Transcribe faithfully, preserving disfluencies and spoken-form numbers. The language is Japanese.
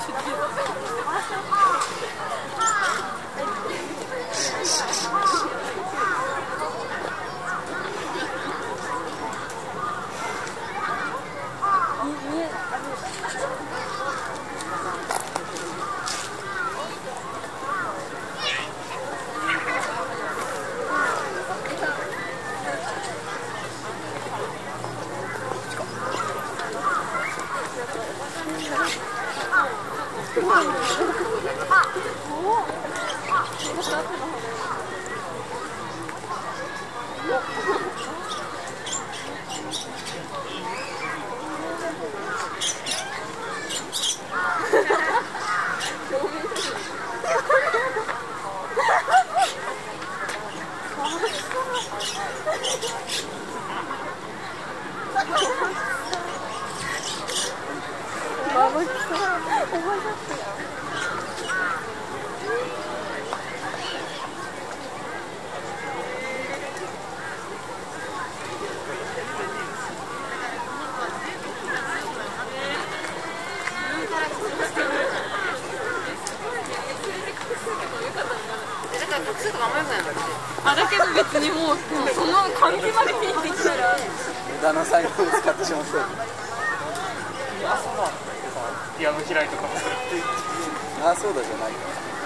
あ、だけど別にもうその換気までピンってきたら無駄な才能を使ってしまった。 朝のピアノ開いとかもああ、そうだじゃないか。